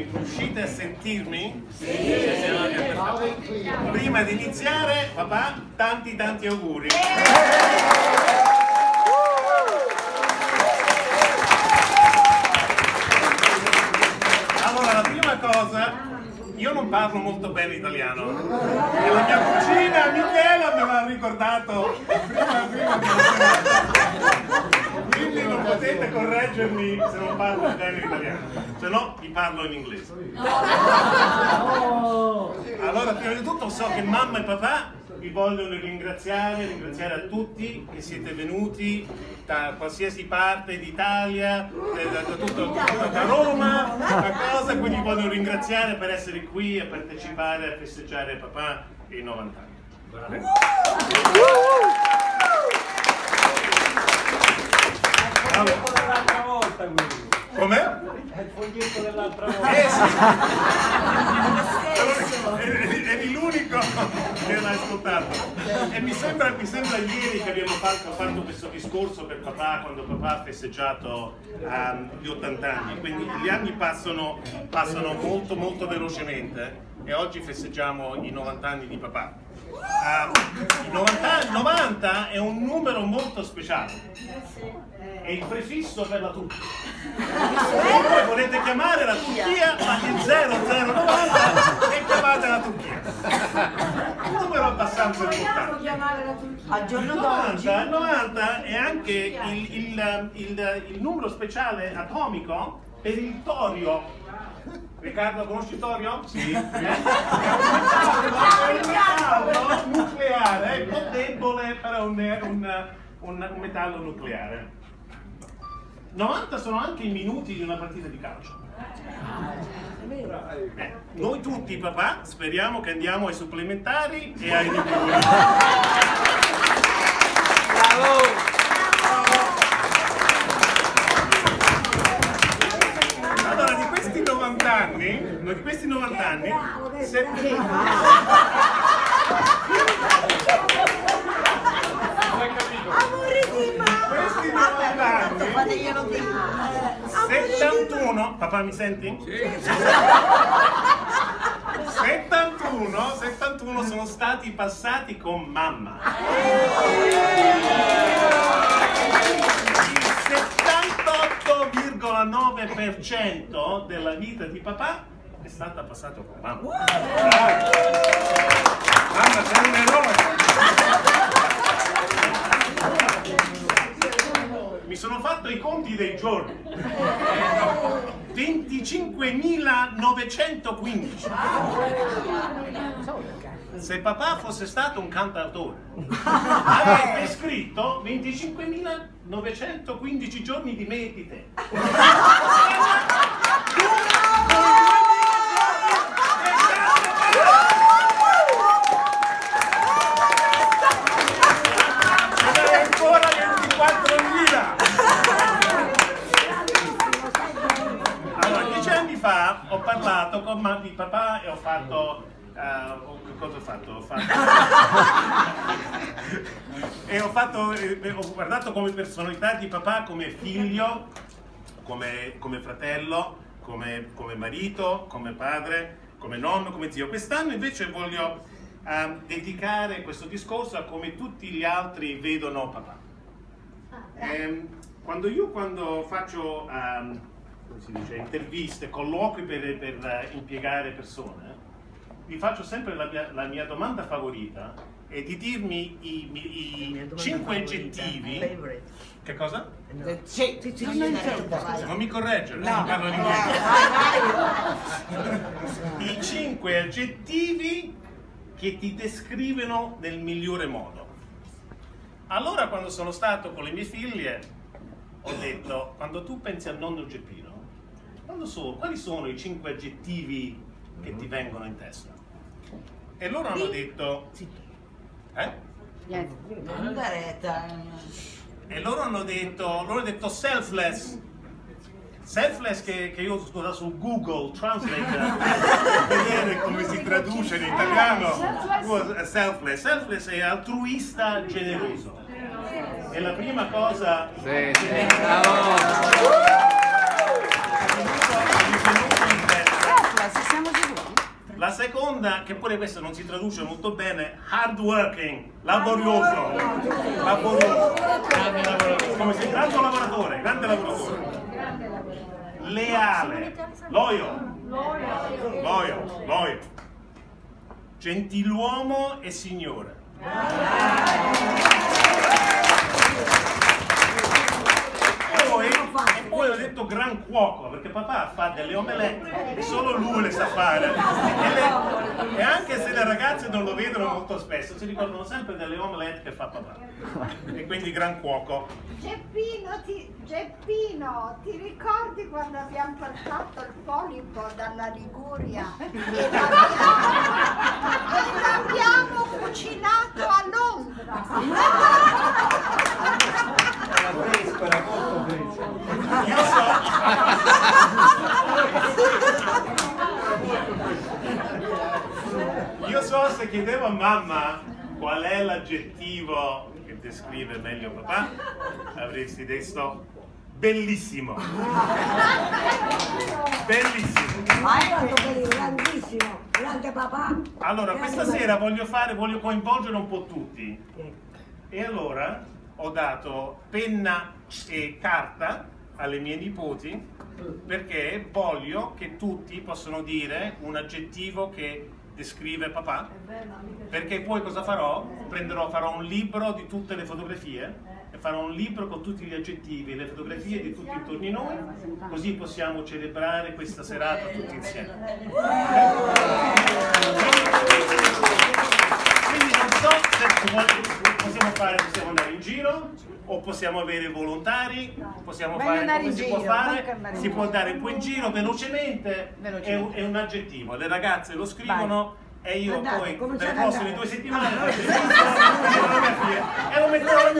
voi riuscite a sentirmi? Sì. Prima di iniziare, papà, tanti auguri. Allora, la prima cosa, io non parlo molto bene italiano e la mia cugina Michela me l'ha ricordato prima quindi non potete correggermi se non parlo bene italiano, se no vi parlo in inglese. Allora, prima di tutto so che mamma e papà vi vogliono ringraziare a tutti che siete venuti da qualsiasi parte d'Italia, da Roma, da cosa, quindi vi vogliono ringraziare per essere qui e partecipare a festeggiare papà e i 90 anni. L'altra volta com'è? è il foglietto dell'altra volta. Eri l'unico che l'ha ascoltato e mi sembra ieri che abbiamo fatto questo discorso per papà quando papà ha festeggiato gli 80 anni, quindi gli anni passano molto velocemente e oggi festeggiamo i 90 anni di papà. 90 è un numero molto speciale, è il prefisso per la Turchia. Se voi volete chiamare la Turchia, fate il 0090 e chiamate la Turchia. Un numero abbastanza importante. Al giorno d'oggi 90 è anche il numero speciale atomico per il torio. Riccardo, conosci il torio? Sì. È un metallo nucleare, è un po' debole, però è un metallo nucleare. 90 sono anche i minuti di una partita di calcio. Noi tutti, papà, speriamo che andiamo ai supplementari e ai rigori. Bravo! Allora, di questi 90 anni, questi 71, papà mi senti? Sì. 71 sono stati passati con mamma. Il 78,9% della vita di papà è stata passata con mamma. Mamma, sei un eroe! Mi sono fatto i conti dei giorni. 25.915. Se papà fosse stato un cantautore, avrebbe scritto 25.915 giorni di medite. Ancora 24.000. Allora, 10 anni fa ho parlato con mamma di papà e ho fatto cosa ho fatto? Ho guardato come personalità di papà, come figlio, come fratello, come marito, come padre, come nonno, come zio. Quest'anno invece voglio dedicare questo discorso a come tutti gli altri vedono papà. Quando faccio come si dice, interviste, colloqui per impiegare persone, vi faccio sempre la mia domanda favorita è di dirmi i 5 aggettivi. Che cosa? Non mi correggere, no. Parlo in inglese. I 5 aggettivi che ti descrivono nel migliore modo. Allora, quando sono stato con le mie figlie, ho detto, quando tu pensi al nonno Geppino, quali sono i 5 aggettivi che ti vengono in testa? E loro hanno detto e loro hanno detto selfless che io ho scordato su Google Translate per vedere come si traduce in italiano. Selfless è altruista generoso, è la prima cosa. Bravo. La seconda, che pure questa non si traduce molto bene, hard working, laborioso. Laborioso. Come se grande lavoratore, grande lavoratore. Leale, loyal. Loyal. Gentiluomo e signore. E poi ho detto gran cuoco, perché papà fa delle omelette e solo lui le sa fare. E anche se le ragazze non lo vedono molto spesso, si ricordano sempre delle omelette che fa papà. E quindi gran cuoco. Geppino, ti ricordi quando abbiamo portato il polipo dalla Liguria e l'abbiamo cucinato a Londra? Era fresco, era molto fresco. Io so se chiedevo a mamma qual è l'aggettivo che descrive meglio papà, avresti detto bellissimo. Bellissimo. Ma è stato grandissimo, grande papà. Allora, questa sera voglio coinvolgere un po' tutti. E allora ho dato penna e carta alle mie nipoti perché voglio che tutti possano dire un aggettivo che descrive papà, perché poi cosa farò? Farò un libro di tutte le fotografie e farò un libro con tutti gli aggettivi, le fotografie di tutti intorno a noi, così possiamo celebrare questa serata tutti insieme. Quindi non so se possiamo andare in giro o possiamo avere volontari, possiamo fare come si può fare, si può andare un po' in giro velocemente, è un aggettivo, le ragazze lo scrivono e io poi per le prossime 2 settimane faccio il e lo metterò